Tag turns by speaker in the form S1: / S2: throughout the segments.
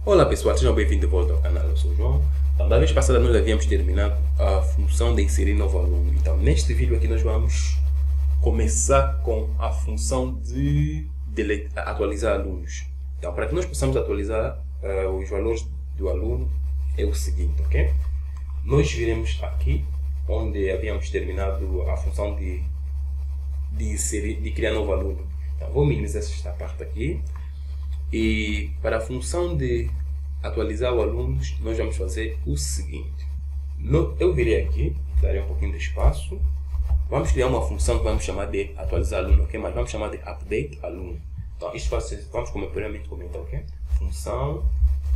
S1: Olá pessoal, sejam bem-vindos de volta ao canal, eu sou o João. Então, da vez passada nós havíamos terminado a função de inserir novo aluno. Então, neste vídeo aqui nós vamos começar com a função de atualizar alunos. Então, para que nós possamos atualizar os valores do aluno, é o seguinte, ok? Nós viremos aqui, onde havíamos terminado a função de criar novo aluno. Então, vou minimizar esta parte aqui. E para a função de atualizar o aluno, nós vamos fazer o seguinte. Eu virei aqui, darei um pouquinho de espaço. Vamos criar uma função que vamos chamar de atualizar aluno, ok? Mas vamos chamar de update aluno. Então, isto vamos primeiramente comentar, ok? Função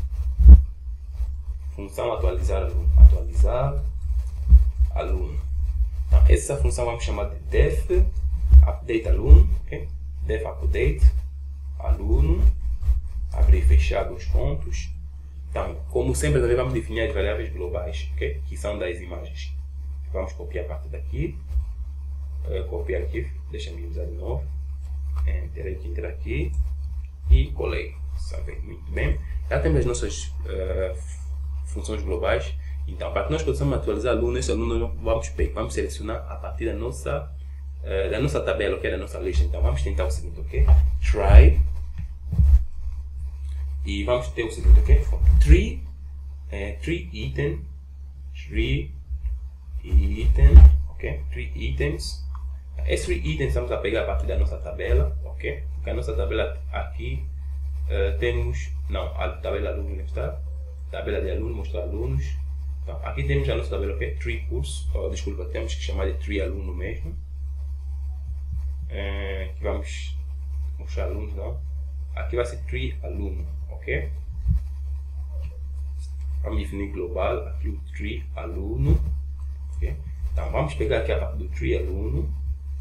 S1: atualizar aluno. Atualizar aluno. Então, essa função vamos chamar de def update aluno, ok? Def update aluno. Abrir e fechar os pontos. Então, como sempre, também vamos definir as variáveis globais, okay? Que são das imagens. Vamos copiar a parte daqui. Copiar aqui, deixa-me usar de novo. Terei que entrar aqui e colei. Sabe? Muito bem. Já temos as nossas funções globais. Então, para que nós possamos atualizar aluno, esse aluno vamos selecionar a partir da nossa tabela, que é da nossa lista. Então, vamos tentar o seguinte, ok? Try. E vamos ter o seguinte, ok? Three items, ok? 3 items. Esses 3 itens vamos a pegar a partir da nossa tabela, ok? Porque a nossa tabela aqui temos, não, a tabela aluno não está, tabela de aluno mostra alunos. Então, aqui temos a nossa tabela, ok? 3 cursos, desculpa, temos que chamar de 3 aluno mesmo. Aqui vamos mostrar alunos, não? Aqui vai ser 3 aluno. Ok? Vamos definir global, aqui o 3 aluno. Okay? Então vamos pegar aqui a parte do 3 aluno.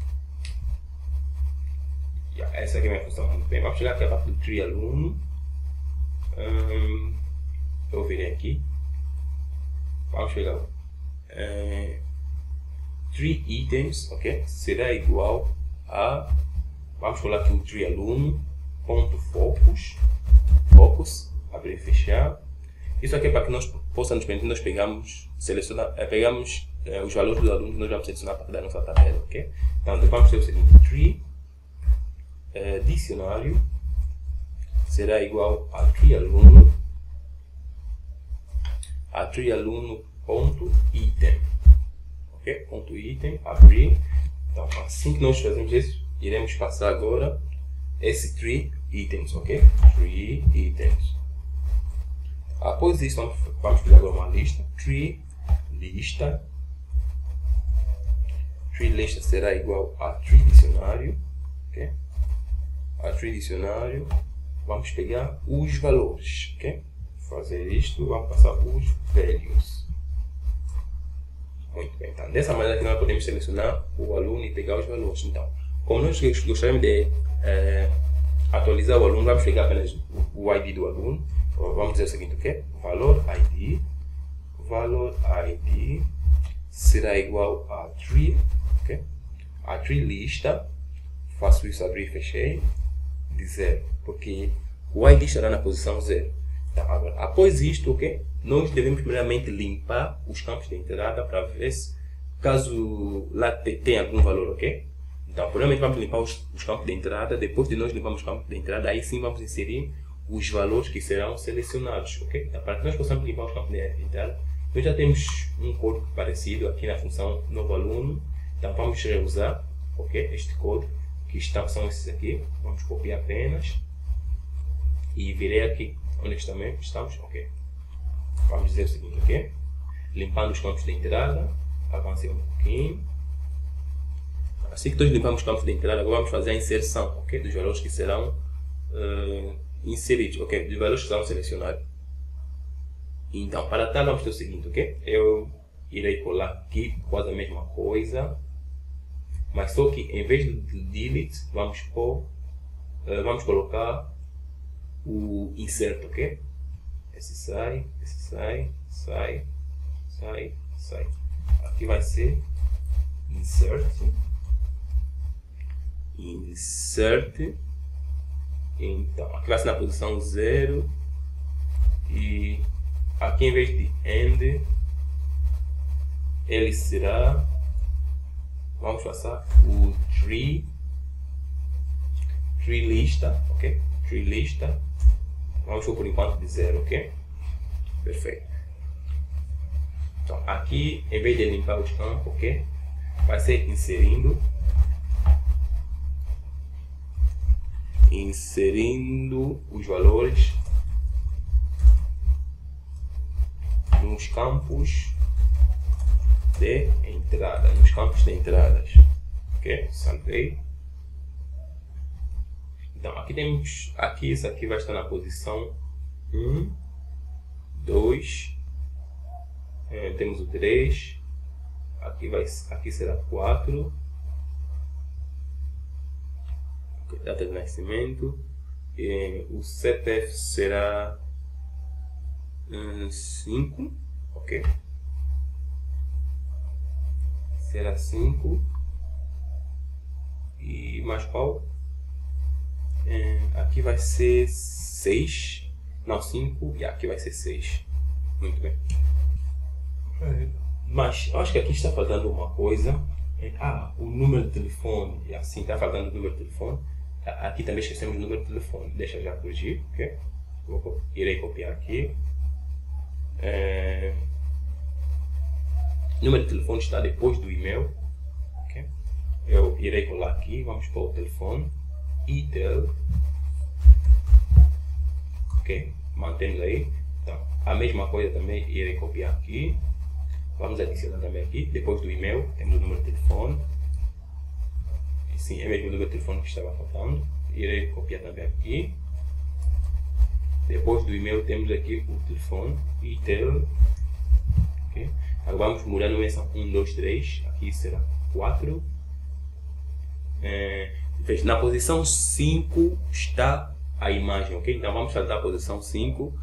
S1: Essa aqui é a minha função muito bem. Vamos chegar aqui a parte do 3 aluno. Eu virei aqui. Vamos pegar 3 itens, ok? Será igual a, vamos colar aqui o 3 aluno, ponto focus, abrir e fechar. Isso aqui é para que nós possamos permitir, nós pegamos os valores dos alunos que nós vamos selecionar a partir da nossa tabela, ok? Então vamos ter o seguinte, 3 dicionário será igual a 3 aluno ponto item, ok? Ponto item, abrir. Então assim que nós fazemos isso, iremos passar agora esse 3 itens, ok? 3 itens. Após isso, vamos criar agora uma lista. 3 lista. 3 lista será igual a 3 dicionário, ok? A 3 dicionário. Vamos pegar os valores, ok? Fazer isto, vamos passar os values. Muito bem. Então, dessa maneira que nós podemos selecionar o aluno e pegar os valores. Então, como nós gostaríamos de atualizar o aluno, vamos pegar apenas o ID do aluno. Vamos dizer o seguinte, ok? Valor ID será igual a 3, ok? A 3 lista, faço isso, abrir e fechei, de 0, porque o ID estará na posição 0. Então, agora, após isto, ok? Nós devemos primeiramente limpar os campos de entrada para ver se, caso lá tenha algum valor, ok? Então, primeiramente vamos limpar os campos de entrada. Depois de nós limparmos os campos de entrada, aí sim vamos inserir os valores que serão selecionados, ok? Então, para que nós possamos limpar os campos de entrada, nós já temos um código parecido aqui na função novo aluno. Então, vamos reusar, ok? Este código, que são esses aqui. Vamos copiar apenas. E virei aqui, onde estamos, ok? Vamos dizer o seguinte, ok? Limpando os campos de entrada, avancei um pouquinho. Assim que nós limpamos os campos de entrada, agora vamos fazer a inserção, ok? Dos valores que serão inseridos, ok? Dos valores que serão selecionados. Então, para tal, vamos ter o seguinte, ok? Eu irei colar aqui quase a mesma coisa, mas só que em vez de delete, vamos colocar o insert, ok? Esse sai. Aqui vai ser insert. Então, aqui vai ser na posição 0, E aqui em vez de end, ele será, vamos passar o tree lista, ok? Tree lista, vamos por enquanto de 0, ok? Perfeito. Então aqui, em vez de limpar os campos, ok? Vai ser inserindo os valores nos campos de entrada, entradas, ok? Salvei. Então aqui temos, isso aqui vai estar na posição 1, 2, temos o 3, aqui será 4, data de nascimento, o CPF será 5, ok? Será 5 e mais qual? Aqui vai ser 6, não 5 e aqui vai ser 6. Muito bem. Mas eu acho que aqui está faltando uma coisa. O número de telefone. E assim está faltando o número de telefone. Aqui também esquecemos o número de telefone. Deixa já corrigir, ok? Irei copiar aqui. O número de telefone está depois do e-mail, okay? Eu irei colar aqui, vamos para o telefone, e-tel, ok, mantemos aí. Então, a mesma coisa também irei copiar aqui, vamos adicionar também aqui, depois do e-mail, temos o número de telefone, e sim, é mesmo o número de telefone que estava faltando, irei copiar também aqui, depois do e-mail temos aqui o telefone, e-tel, ok. Agora vamos mudar a numeração 1, 2, 3, aqui será 4. Na posição 5 está a imagem, ok? Então vamos saltar a posição 5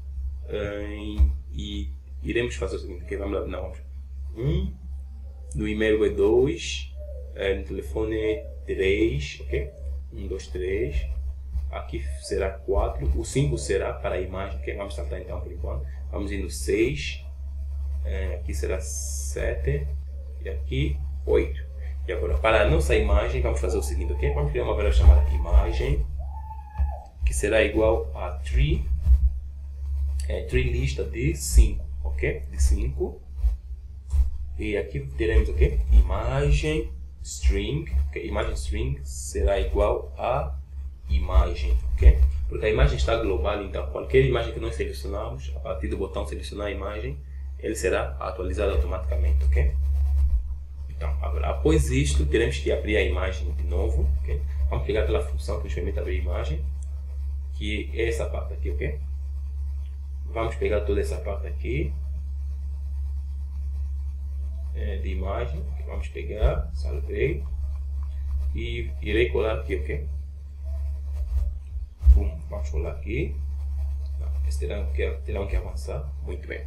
S1: e iremos fazer o seguinte, ok? Vamos lá, não, vamos. 1, no e-mail é 2, no telefone é 3, ok? 1, 2, 3, aqui será 4, o 5 será para a imagem, ok? Vamos saltar então por enquanto, vamos ir no 6. Aqui será 7 e aqui 8. E agora, para a nossa imagem, vamos fazer o seguinte, ok? Vamos criar uma variável chamada imagem, que será igual a tree lista de 5, ok? De 5. E aqui teremos o que? Imagem string, ok? Imagem string será igual a imagem, ok? Porque a imagem está global, então qualquer imagem que nós selecionamos, a partir do botão selecionar a imagem, ele será atualizado automaticamente, ok? Então, agora, após isto, teremos que abrir a imagem de novo, ok? Vamos pegar aquela função que nos permite abrir a imagem, que é essa parte aqui, ok? Vamos pegar toda essa parte aqui, de imagem, vamos pegar, salvei, e irei colar aqui, ok? Vamos colar aqui, eles terão que avançar, muito bem.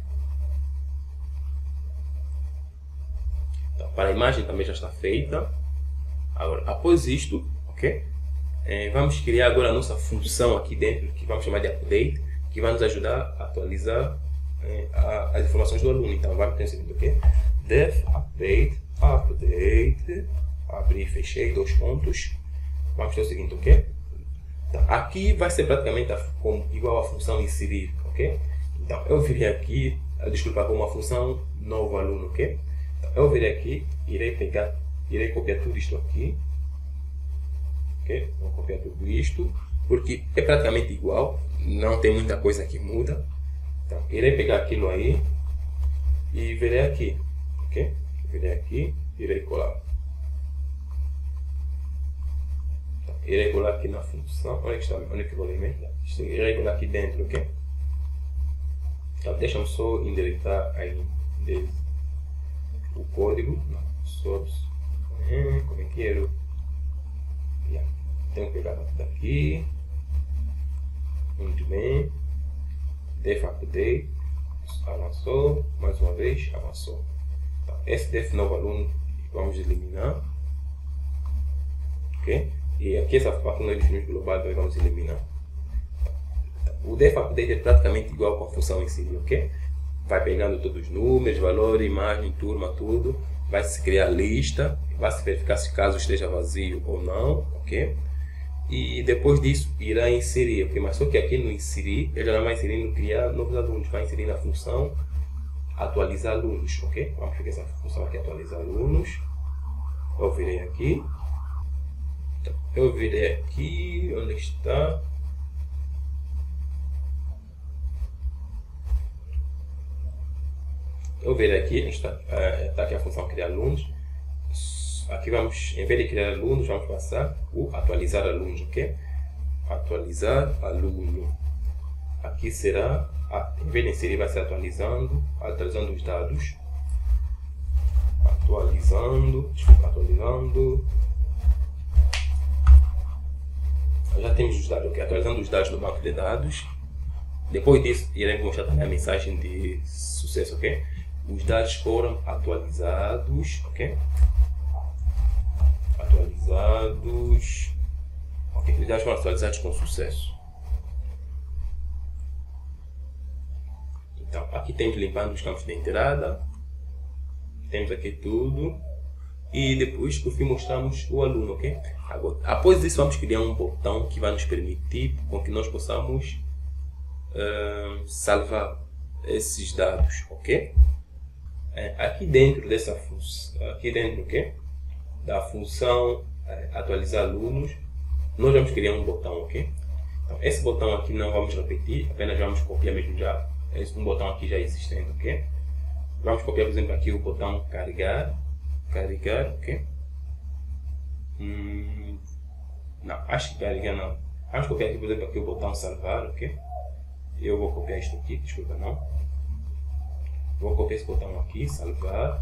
S1: Então, para a imagem também já está feita. Agora, após isto, ok? Vamos criar agora a nossa função aqui dentro, que vamos chamar de update, que vai nos ajudar a atualizar as informações do aluno. Então, vamos ter o seguinte, ok? Def update, abrir e fechei, 2 pontos. Vamos ter o seguinte, ok? Então, aqui vai ser praticamente igual a função inserir, ok? Então, eu virei aqui, desculpa, com uma função novo aluno, ok? Eu virei aqui, irei copiar tudo isto aqui, ok? Vou copiar tudo isto, porque é praticamente igual, não tem muita coisa que muda. Então, irei pegar aquilo aí e virei aqui, ok? Virei aqui, irei colar. Então, irei colar aqui na função, onde que eu vou ler? Irei colar aqui dentro, ok? Então, deixa-me só endereçar aí o código, como é que era? Tenho que pegar daqui, muito bem, def update, avançou, mais uma vez, avançou. Então, esse def novo aluno vamos eliminar, ok? E aqui essa parte nós definimos global, nós vamos eliminar. O def update é praticamente igual com a função inserir, ok? Vai pegando todos os números, valor, imagem, turma, tudo. Vai se criar lista, vai se verificar se caso esteja vazio ou não, ok? E depois disso irá inserir, ok? Mas só que aqui no inserir, ele não vai inserir no criar novos alunos, vai inserir na função atualizar alunos, ok? Vamos pegar essa função aqui, atualizar alunos. Eu virei aqui. Então, eu virei aqui, onde está? Eu virei aqui, está aqui a função criar alunos. Aqui vamos, em vez de criar alunos, vamos passar o atualizar alunos, ok? Atualizar aluno. Aqui será, em vez de inserir, vai ser atualizando os dados. Atualizando. Já temos os dados, ok? Atualizando os dados do banco de dados. Depois disso, iremos mostrar também a mensagem de sucesso, ok? Os dados foram atualizados, ok? Atualizados. Ok, os dados foram atualizados com sucesso. Então, aqui temos limpando os campos de entrada. Temos aqui tudo. E depois, por fim, mostramos o aluno, ok? Agora, após isso, vamos criar um botão que vai nos permitir com que nós possamos salvar esses dados, ok? Aqui dentro dessa função, ok? Da função atualizar alunos, nós vamos criar um botão, ok? Então, esse botão aqui não vamos repetir, apenas vamos copiar mesmo já, um botão aqui já existente, ok? Vamos copiar, por exemplo, aqui o botão carregar, ok? Não, acho que carregar não. Vamos copiar aqui, por exemplo, aqui o botão salvar, ok? Eu vou copiar isto aqui, desculpa, não. Vou copiar esse botão aqui, salvar.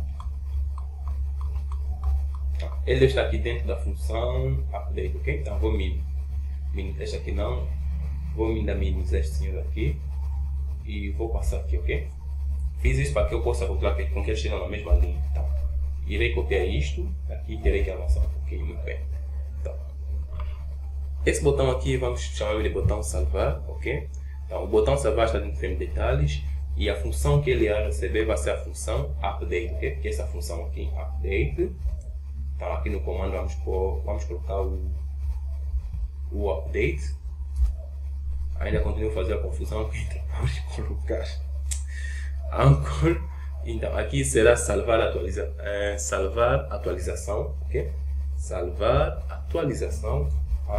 S1: Ele deve estar aqui dentro da função update, ok? Então vou minimizar este aqui não. Vou minimizar este senhor aqui. E vou passar aqui, ok? Fiz isso para que eu possa voltar com que eles estejam na mesma linha. Então, irei copiar isto aqui e terei que avançar um pouquinho, muito bem. Então, esse botão aqui vamos chamar de botão salvar, ok? Então, o botão salvar está dentro do frame de detalhes e a função que ele irá receber vai ser a função update, ok? Que é essa função aqui, update. Então, aqui no comando vamos colocar o update. Ainda continuo a fazer a confusão entre colocar Anchor. Então, aqui será salvar atualização, ok? Salvar atualização.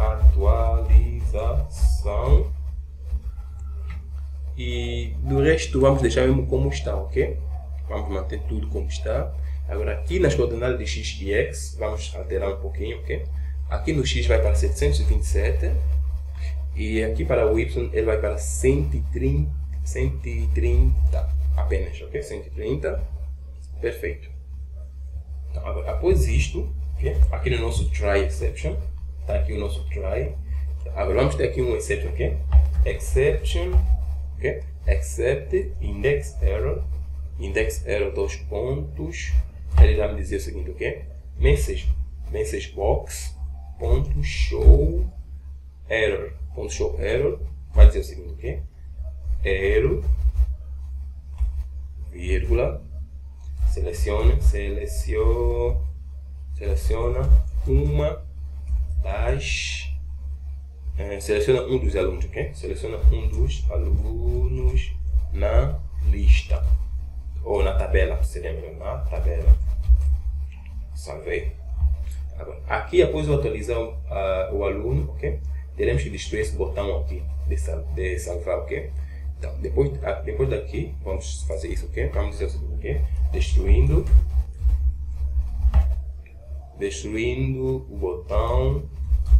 S1: E do resto vamos deixar mesmo como está, ok? Vamos manter tudo como está. Agora aqui nas coordenadas de x e x vamos alterar um pouquinho, ok? Aqui no x vai para 727 e aqui para o y ele vai para 130 apenas, ok? 130, perfeito. Então, agora, após isto, okay? Aqui no nosso try exception, está aqui o nosso try. Agora vamos ter aqui um exception, ok? Exception, ok? Except index error, dois pontos. Ele vai me dizer o seguinte, ok? Message box ponto show error, vai dizer o seguinte, ok? Error, vírgula, seleciona uma das seleciona um dos alunos, ok? Seleciona um dos alunos na lista ou na tabela, seria melhor, na tabela. Salvei. Agora, aqui após eu atualizar o aluno, ok? Teremos que destruir esse botão aqui de salvar, ok? Então, depois daqui, vamos fazer isso, ok? Vamos dizer o seguinte, ok? Destruindo o botão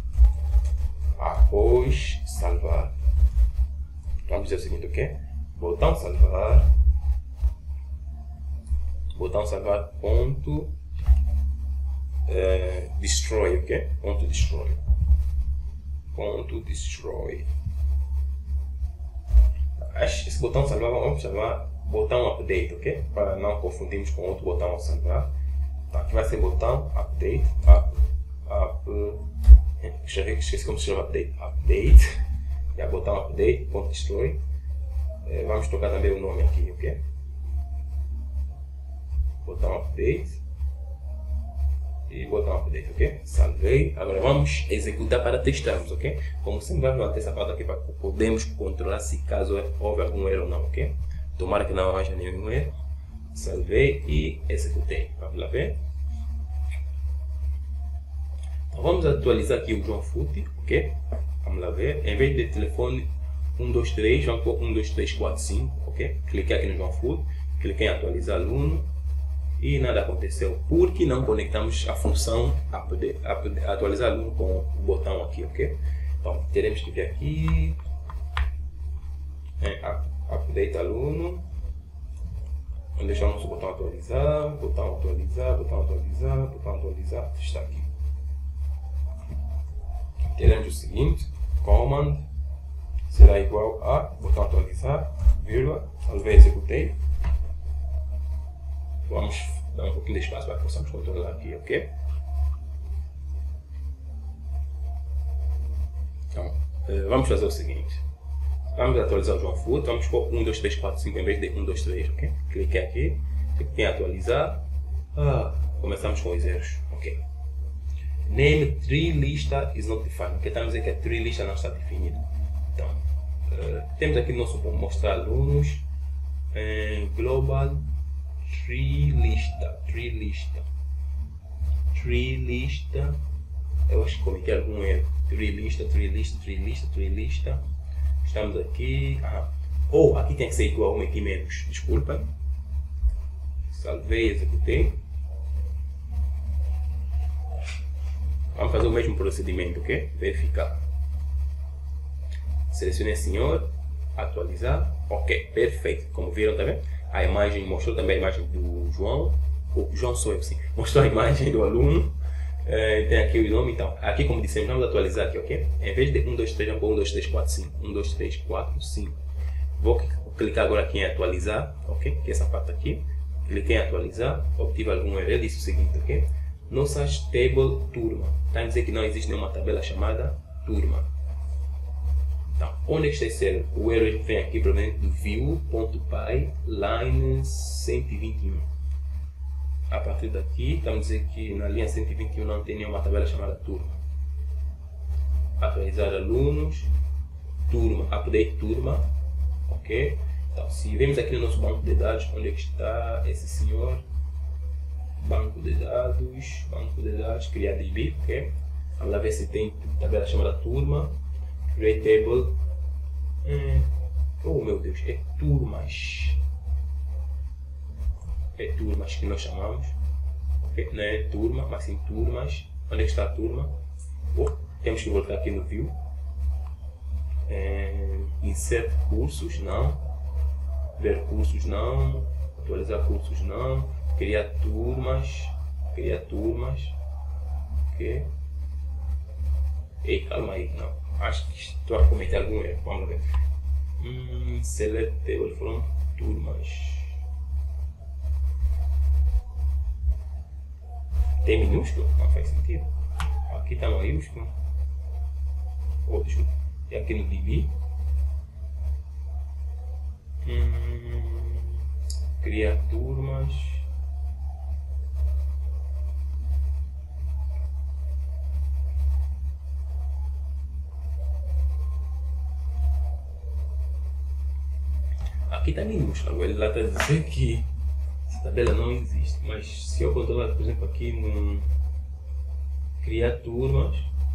S1: após salvar. Vamos dizer o seguinte, ok? Botão salvar ponto destroy, ok? Ponto destroy. Esse botão salvar vamos chamar botão update, ok? Para não confundirmos com outro botão a salvar. Então, aqui vai ser botão update. Esqueci como se chama update. E a botão update, ponto destroy. Vamos trocar também o nome aqui, ok? Botão update. E botão update, ok? Salvei. Agora vamos executar para testarmos, ok? Como sempre, vamos manter essa parte aqui para podermos controlar se caso houve algum erro ou não, ok? Tomara que não haja nenhum erro. Salvei e executei. Vamos lá ver. Então, vamos atualizar aqui o João Foot, ok? Vamos lá ver. Em vez de telefone 123, vamos pôr 12345, ok? Cliquei aqui no João Foot, cliquei em atualizar aluno e nada aconteceu porque não conectamos a função atualizar aluno com o botão aqui, ok? Então teremos que vir aqui, update aluno, vamos deixar o nosso botão atualizar, botão atualizar, botão atualizar, botão atualizar, está aqui. Teremos o seguinte, command será igual a botão atualizar, vírgula, salvei, executei. Vamos dar um pouquinho de espaço para que possamos controlar aqui, ok? Então, vamos fazer o seguinte. Vamos atualizar o João Foot, vamos pôr 1, 2, 3, 4, 5 em vez de 1, 2, 3, ok? Cliquei aqui, cliquei em atualizar. Começamos com os erros, ok? Name tree lista is not defined, porque estamos a dizer que a tree lista não está definida. Então, temos aqui no nosso mostrar alunos, global tree lista, eu acho que cometi algum erro, tree lista, estamos aqui, aqui tem que ser igual, meti menos, desculpa, salvei, executei. Vamos fazer o mesmo procedimento, ok? Verificar. Selecionei senhor, atualizar, ok, perfeito, como viram também. A imagem mostrou também a imagem do João. O João sou eu, sim. Mostrou a imagem do aluno. Tem aqui o nome. Então, aqui como dissemos, vamos atualizar aqui, ok? Em vez de 1, 2, 3, vamos pôr 1, 2, 3, 4, 5. 1, 2, 3, 4, 5. Vou clicar agora aqui em atualizar, ok? Que é essa parte aqui. Cliquei em atualizar, obtive algum erro. Ele disse o seguinte, ok? Nossas table turma. Está a dizer que não existe nenhuma tabela chamada turma. Então, onde é que está esse erro? O erro vem aqui proveniente do view.py line 121. A partir daqui, estamos a dizer que na linha 121 não tem nenhuma tabela chamada turma. Atualizar alunos, turma, update turma, ok? Então, se vemos aqui no nosso banco de dados, onde é que está esse senhor? Banco de dados, criar DB, ok? Vamos lá ver se tem tabela chamada turma. Create table. Oh meu Deus, é turmas. É turmas que nós chamamos. Okay? Não é turma, mas sim turmas. Onde é que está a turma? Temos que voltar aqui no view. Insert cursos, não. Ver cursos, não. Atualizar cursos, não. Criar turmas. Ok. Ei, calma aí, não. Acho que estou a cometer algum erro. Vamos ver. Select table from turmas. Tem minúsculo? Não faz sentido. Aqui está maiúsculo. Desculpa. E aqui no DB. Criar turmas. Aqui está minúsculo, agora ele lá está dizendo que essa tabela não existe, mas se eu controlar, por exemplo, aqui no criar turmas,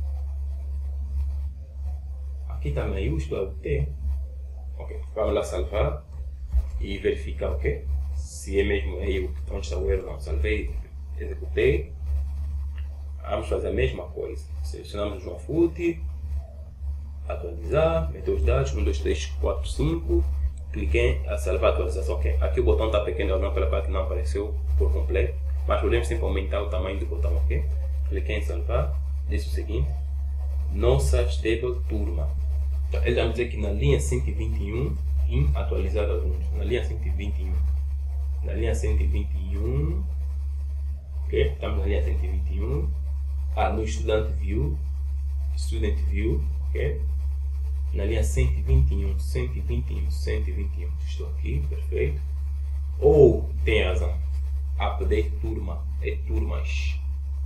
S1: aqui está maiúsculo, o T, ok, vamos lá salvar e verificar, ok, se é mesmo aí onde está o erro, não, salvei, executei, vamos fazer a mesma coisa, selecionamos o João Foot, atualizar, meter os dados, 1, 2, 3, 4, 5, cliquei a salvar a atualização, ok? Aqui o botão está pequeno, não, pela parte que não apareceu por completo, mas podemos sempre aumentar o tamanho do botão, ok? Cliquei em salvar, disse o seguinte, no such table turma. Então, ele vai dizer que na linha 121, em atualizar alunos, na linha 121, ok? Estamos na linha 121, no student view, ok? na linha 121, estou aqui, perfeito. Ou tem razão, update turma, é turmas.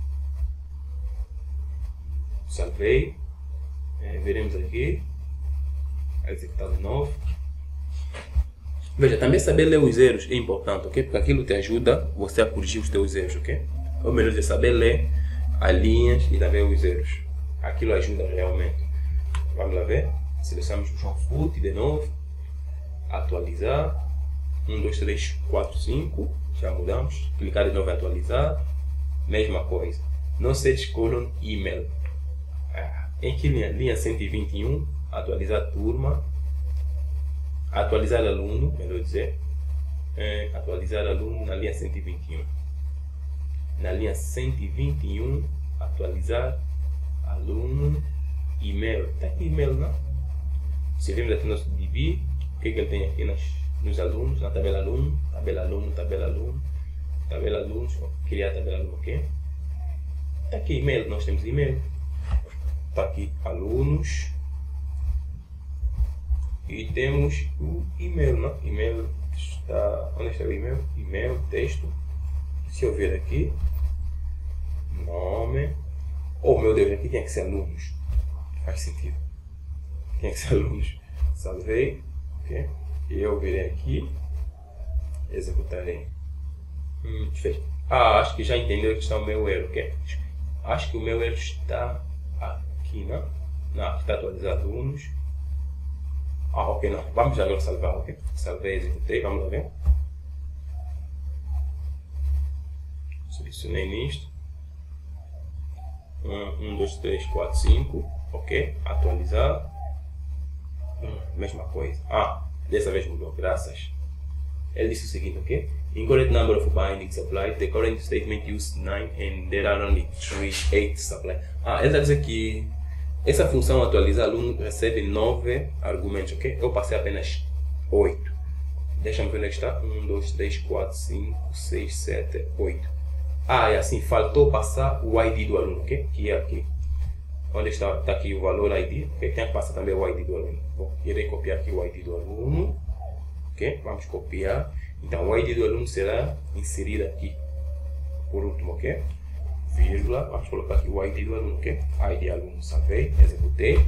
S1: Salvei, veremos aqui, executar de novo. Veja, também saber ler os erros é importante, ok? Porque aquilo te ajuda você a corrigir os teus erros, ok? Ou melhor, é saber ler as linhas e também os erros. Aquilo ajuda realmente. Vamos lá ver. Selecionamos o João Foot de novo. Atualizar. 1, 2, 3, 4, 5. Já mudamos. Clicar de novo em atualizar. Mesma coisa. Não search colon email. Em que linha? Linha 121. Atualizar turma. Atualizar aluno, melhor dizer. Atualizar aluno na linha 121. Na linha 121, atualizar aluno, e-mail. Está aqui e-mail, não? Se vemos aqui no nosso DB, o que ele tem aqui nos alunos, na tabela aluno, tabela aluno, tabela aluno, tabela alunos, criar tabela aluno, ok? Está aqui e-mail, nós temos e-mail. Está aqui alunos. E temos o e-mail, não? E-mail está... Onde está o e-mail? E-mail, texto. Se eu ver aqui, nome. Oh meu Deus, aqui tem que ser alunos. Faz sentido. Tem que ser alunos. Salvei. Ok. E eu virei aqui. Executarei. Acho que já entendeu que está o meu erro, ok? Acho que o meu erro está aqui, não? Não, está atualizado alunos. Ok, não. Vamos agora salvar, ok? Salvei, executei, vamos lá ver. Selecionei nisto. 1, 2, 3, 4, 5. Ok, atualizar. Mesma coisa. Dessa vez mudou, graças. Ele disse o seguinte, ok? Incorrect number of bindings applied. The current statement used 9 and there are only 8 supplied. Ele está dizendo que essa função atualizar aluno recebe 9 argumentos, ok? Eu passei apenas 8. Deixa-me ver onde está. 1, 2, 3, 4, 5, 6, 7, 8. É assim, faltou passar o ID do aluno, ok? Que é aqui. Onde está? Está aqui o valor ID, ok? Tem que passar também o ID do aluno. Bom, irei copiar aqui o ID do aluno, ok? Vamos copiar. Então, o ID do aluno será inserido aqui, por último, ok? Vírgula, vamos colocar aqui o ID do aluno, ok? ID aluno, salvei, executei.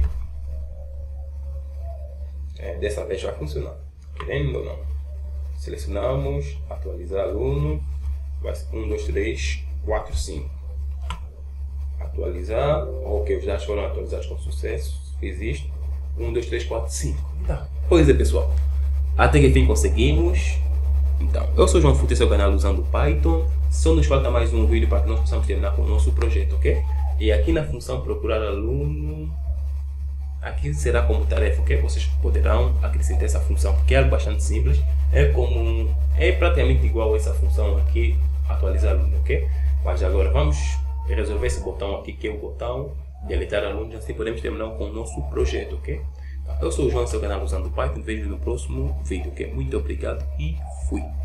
S1: Dessa vez vai funcionar, querendo ou não. Selecionamos, atualizar aluno, vai ser 1, 2, 3, 4, 5. Atualizar, ok, os dados foram atualizados com sucesso, fiz isto. 1, 2, 3, 4, 5. Então, pois é pessoal, até que enfim conseguimos. Então, eu sou o João Foot, esse é o canal usando Python. Só nos falta mais um vídeo para que nós possamos terminar com o nosso projeto, ok? E aqui na função procurar aluno, aqui será como tarefa, ok? Vocês poderão acrescentar essa função, que é algo bastante simples. É praticamente igual a essa função aqui, atualizar aluno, ok? Mas agora vamos resolver esse botão aqui, que é o botão deletar alunos, assim podemos terminar com o nosso projeto, ok? Eu sou o João, seu canal usando Python. Vejo no próximo vídeo, ok? Muito obrigado e fui!